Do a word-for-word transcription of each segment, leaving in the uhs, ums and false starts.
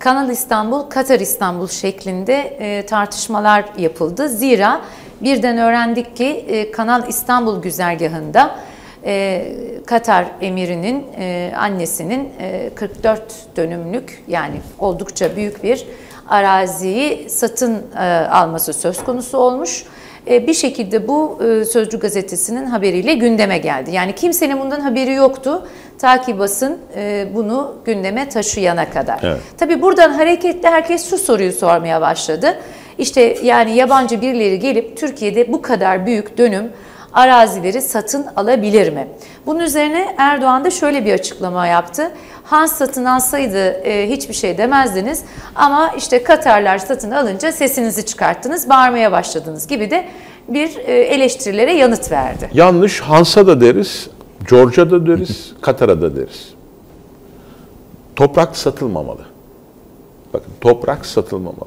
Kanal İstanbul, Katar İstanbul şeklinde e, tartışmalar yapıldı. Zira birden öğrendik ki e, Kanal İstanbul güzergahında e, Katar emirinin e, annesinin e, kırk dört dönümlük, yani oldukça büyük bir araziyi satın e, alması söz konusu olmuş. E, bir şekilde bu e, Sözcü gazetesinin haberiyle gündeme geldi. Yani kimsenin bundan haberi yoktu. Ta ki basın e, bunu gündeme taşıyana kadar. Evet. Tabii buradan hareketle herkes şu soruyu sormaya başladı. İşte yani yabancı birileri gelip Türkiye'de bu kadar büyük dönüm arazileri satın alabilir mi? Bunun üzerine Erdoğan da şöyle bir açıklama yaptı. Hans satın alsaydı e, hiçbir şey demezdiniz ama işte Katarlar satın alınca sesinizi çıkarttınız, bağırmaya başladınız gibi de bir e, eleştirilere yanıt verdi. Yanlış, Hans'a da deriz, George'a da deriz, Katar'a da deriz. Toprak satılmamalı. Bakın, toprak satılmamalı.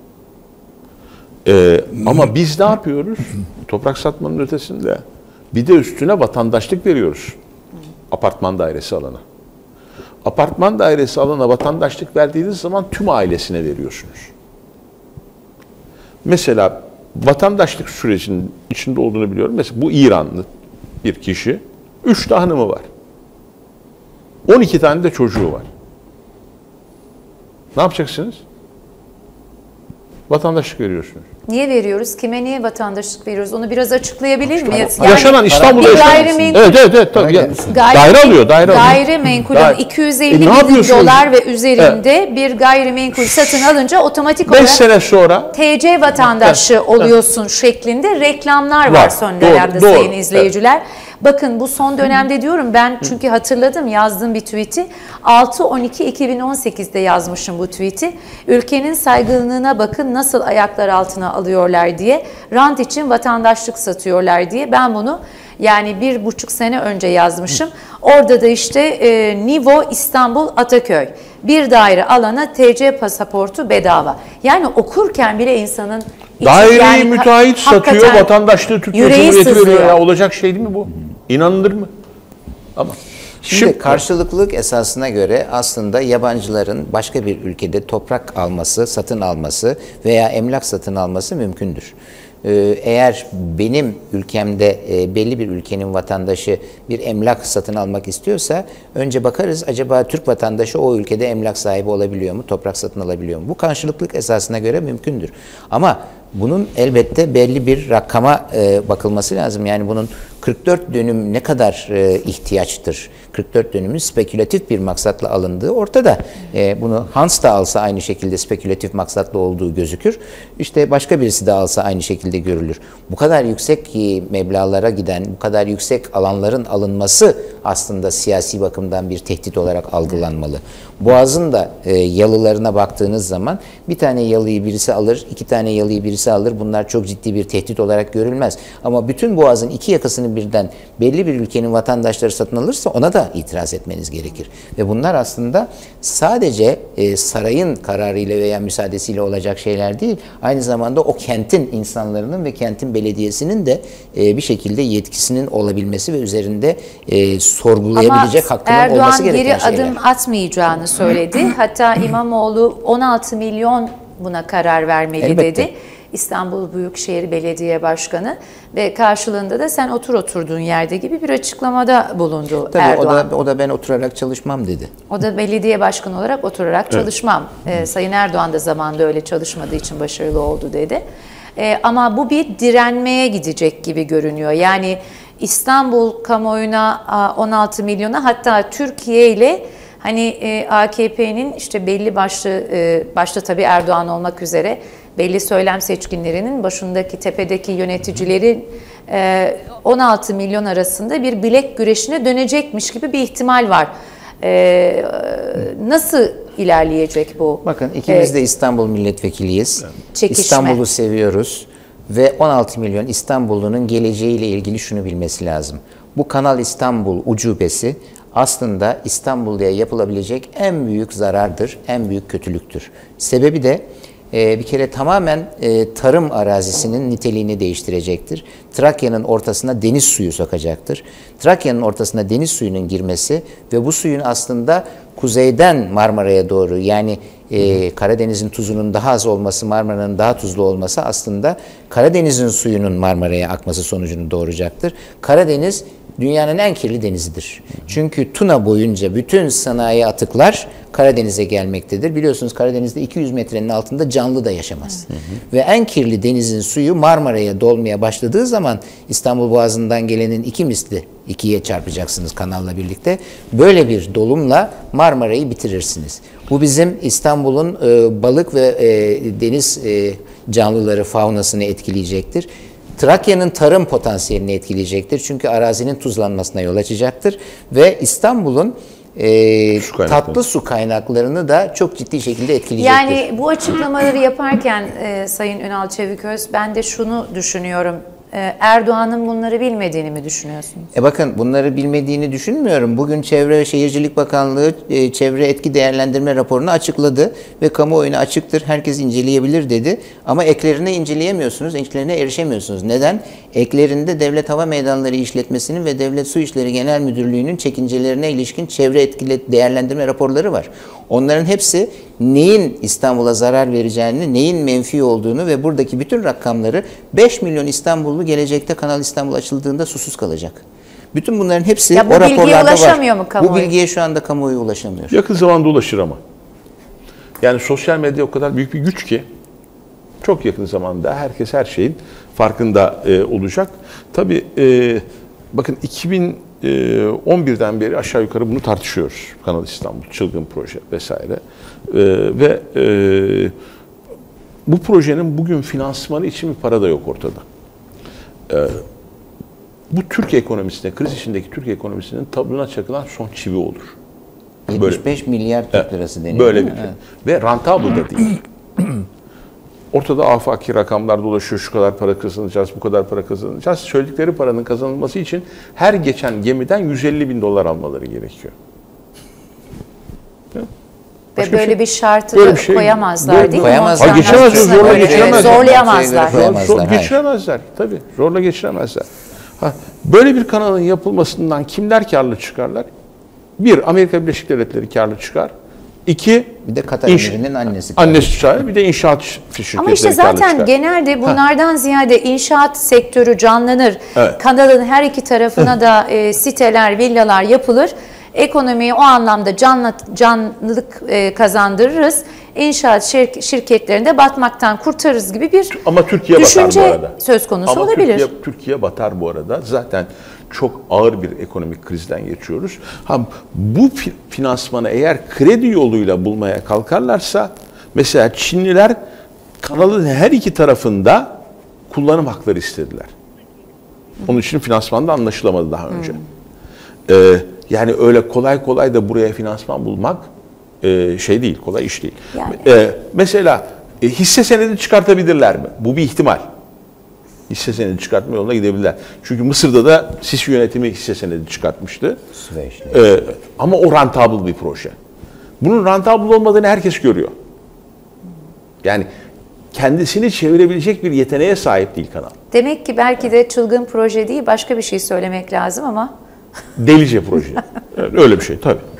Ee, ama biz ne yapıyoruz? Toprak satmanın ötesinde bir de üstüne vatandaşlık veriyoruz. Apartman dairesi alana. Apartman dairesi alana vatandaşlık verdiğiniz zaman tüm ailesine veriyorsunuz. Mesela vatandaşlık sürecinin içinde olduğunu biliyorum. Mesela bu İranlı bir kişi, üç de hanımı var. on iki tane de çocuğu var. Ne yapacaksınız? Vatandaşlık veriyorsunuz. Niye veriyoruz? Kime niye vatandaşlık veriyoruz? Onu biraz açıklayabilir miyiz? Yani yaşanan İstanbul'da yaşanan. Evet evet evet. Tabii. Gayri, daire alıyor, daire alıyor. Gayrimenkulün Daire. iki yüz elli e, bin dolar ve üzerinde evet. bir gayrimenkul satın alınca otomatik olarak beş sene sonra T C vatandaşı evet. oluyorsun evet. şeklinde reklamlar var, var son dönemde doğru, sayın doğru. izleyiciler. Evet. Bakın bu son dönemde diyorum ben, çünkü hatırladım, yazdığım bir tweet'i. altı on iki iki bin on sekiz'de yazmışım bu tweet'i. Ülkenin saygınlığına bakın nasıl ayaklar altına alıyorlar diye. Rant için vatandaşlık satıyorlar diye. Ben bunu yani bir buçuk sene önce yazmışım. Orada da işte e, Nivo İstanbul Ataköy. Bir daire alana T C pasaportu bedava. Yani okurken bile insanın daireyi yani, müteahhit satıyor, vatandaşlığı tutuyor, cumhuriyeti veriyor. Ya, olacak şey değil mi bu? İnanılır mı? Ama Şimdi, Şimdi karşılıklılık esasına göre aslında yabancıların başka bir ülkede toprak alması, satın alması veya emlak satın alması mümkündür. Eğer benim ülkemde belli bir ülkenin vatandaşı bir emlak satın almak istiyorsa önce bakarız acaba Türk vatandaşı o ülkede emlak sahibi olabiliyor mu, toprak satın alabiliyor mu? Bu karşılıklılık esasına göre mümkündür. Ama bunun elbette belli bir rakama bakılması lazım. Yani bunun kırk dört dönüm ne kadar ihtiyaçtır? kırk dört dönümün spekülatif bir maksatla alındığı ortada. Bunu Hans da alsa aynı şekilde spekülatif maksatla olduğu gözükür. İşte başka birisi de alsa aynı şekilde görülür. Bu kadar yüksek meblağlara giden, bu kadar yüksek alanların alınması aslında siyasi bakımdan bir tehdit olarak algılanmalı. Boğaz'ın da e, yalılarına baktığınız zaman bir tane yalıyı birisi alır, iki tane yalıyı birisi alır. Bunlar çok ciddi bir tehdit olarak görülmez. Ama bütün Boğaz'ın iki yakasını birden belli bir ülkenin vatandaşları satın alırsa ona da itiraz etmeniz gerekir. Ve bunlar aslında sadece e, sarayın kararıyla veya müsaadesiyle olacak şeyler değil. Aynı zamanda o kentin insanlarının ve kentin belediyesinin de e, bir şekilde yetkisinin olabilmesi ve üzerinde e, sorgulayabilecek Ama hakkının Erdoğan olması gereken şeyler. şeyler. Erdoğan geri adım atmayacağını söyledi. Hatta İmamoğlu on altı milyon buna karar vermeli Elbette. dedi. İstanbul Büyükşehir Belediye Başkanı ve karşılığında da sen otur oturduğun yerde gibi bir açıklamada bulundu Tabii Erdoğan. O da, o da ben oturarak çalışmam dedi. O da belediye başkanı olarak oturarak evet. çalışmam. Ee, Sayın Erdoğan da zamanında öyle çalışmadığı için başarılı oldu dedi. Ee, ama bu bir direnmeye gidecek gibi görünüyor. Yani İstanbul kamuoyuna on altı milyona, hatta Türkiye ile hani A K P'nin işte belli başlı, başta tabii Erdoğan olmak üzere belli söylem seçkinlerinin başındaki tepedeki yöneticilerin on altı milyon arasında bir bilek güreşine dönecekmiş gibi bir ihtimal var. Nasıl ilerleyecek bu? Bakın ikimiz de İstanbul milletvekiliyiz. Çekişme. İstanbul'u seviyoruz. Ve on altı milyon İstanbullunun geleceğiyle ilgili şunu bilmesi lazım. Bu Kanal İstanbul ucubesi aslında İstanbul'da yapılabilecek en büyük zarardır, en büyük kötülüktür. Sebebi de e, bir kere tamamen e, tarım arazisinin niteliğini değiştirecektir. Trakya'nın ortasına deniz suyu sokacaktır. Trakya'nın ortasına deniz suyunun girmesi ve bu suyun aslında kuzeyden Marmara'ya doğru, yani e, Karadeniz'in tuzunun daha az olması, Marmara'nın daha tuzlu olması aslında Karadeniz'in suyunun Marmara'ya akması sonucunu doğuracaktır. Karadeniz dünyanın en kirli denizidir. Çünkü Tuna boyunca bütün sanayi atıklar Karadeniz'e gelmektedir. Biliyorsunuz Karadeniz'de iki yüz metrenin altında canlı da yaşamaz. Hı hı. Ve en kirli denizin suyu Marmara'ya dolmaya başladığı zaman İstanbul Boğazı'ndan gelenin iki misli, ikiye çarpacaksınız kanalla birlikte. Böyle bir dolumla Marmara'yı bitirirsiniz. Bu bizim İstanbul'un e, balık ve e, deniz e, canlıları, faunasını etkileyecektir. Trakya'nın tarım potansiyelini etkileyecektir. Çünkü arazinin tuzlanmasına yol açacaktır. Ve İstanbul'un e, su tatlı su kaynaklarını da çok ciddi şekilde etkileyecektir. Yani bu açıklamaları yaparken e, Sayın Ünal Çeviköz, ben de şunu düşünüyorum. Erdoğan'ın bunları bilmediğini mi düşünüyorsunuz? E bakın, bunları bilmediğini düşünmüyorum. Bugün Çevre ve Şehircilik Bakanlığı e, çevre etki değerlendirme raporunu açıkladı ve kamuoyuna açıktır, herkes inceleyebilir dedi. Ama eklerini inceleyemiyorsunuz, eklerine erişemiyorsunuz. Neden? Eklerinde Devlet Hava Meydanları İşletmesi'nin ve Devlet Su İşleri Genel Müdürlüğü'nün çekincelerine ilişkin çevre etki değerlendirme raporları var. Onların hepsi neyin İstanbul'a zarar vereceğini, neyin menfi olduğunu ve buradaki bütün rakamları, beş milyon İstanbullu gelecekte Kanal İstanbul açıldığında susuz kalacak. Bütün bunların hepsi ya bu o raporlarda var. Ulaşamıyor mu kamuoyu? Bu bilgiye şu anda kamuoyu ulaşamıyor. Yakın zamanda ulaşır ama. Yani sosyal medya o kadar büyük bir güç ki çok yakın zamanda herkes her şeyin farkında e, olacak. Tabii e, bakın iki bin on birden beri aşağı yukarı bunu tartışıyoruz. Kanal İstanbul, çılgın proje vesaire. Ee, ve e, bu projenin bugün finansmanı için bir para da yok ortada. Ee, bu Türk ekonomisine, kriz içindeki Türk ekonomisinin tablına çakılan son çivi olur. yetmiş beş böyle, milyar Türk lirası deniyor. Böyle bir şey. Evet. Ve rentable da değil. Ortada afaki rakamlar dolaşıyor. Şu kadar para kazanacağız, bu kadar para kazanacağız. Söyledikleri paranın kazanılması için her geçen gemiden yüz elli bin dolar almaları gerekiyor. Ve böyle şey, bir şartı böyle da bir şey, koyamazlar böyle, değil mi? Koyamazlar. Ha, geçemezler, zorla geçiremezler. Zorlayamazlar. Zor, zor, geçiremezler, tabii. Zorla geçiremezler. Ha, böyle bir kanalın yapılmasından kimler karlı çıkarlar? Bir, Amerika Birleşik Devletleri karlı çıkar. İki, bir de Katar inş- Emir'in annesi. Annesi çıkar. Bir de inşaat şirketleri Ama işte zaten genelde bunlardan ha. ziyade inşaat sektörü canlanır. Evet. Kanalın her iki tarafına da e, siteler, villalar yapılır. Ekonomiyi o anlamda canlı, canlılık e, kazandırırız. İnşaat şir- şirketlerinde batmaktan kurtarırız gibi bir Ama Türkiye düşünce batar bu arada. söz konusu Ama olabilir. Türkiye, Türkiye batar bu arada. Zaten çok ağır bir ekonomik krizden geçiyoruz. Ha, bu finansmanı eğer kredi yoluyla bulmaya kalkarlarsa, mesela Çinliler kanalın her iki tarafında kullanım hakları istediler. Onun için finansmanda anlaşılamadı daha önce. Hmm. Ee, yani öyle kolay kolay da buraya finansman bulmak e, şey değil, kolay iş değil. Yani. Ee, mesela e, hisse senedi çıkartabilirler mi? Bu bir ihtimal. Hisse senedi çıkartma yoluna gidebilirler. Çünkü Mısır'da da Sisi yönetimi hisse senedi çıkartmıştı. Ee, ama o rentable bir proje. Bunun rentable olmadığını herkes görüyor. Yani kendisini çevirebilecek bir yeteneğe sahip değil kanal. Demek ki belki de çılgın proje değil, başka bir şey söylemek lazım ama. Delice proje. Öyle bir şey tabii.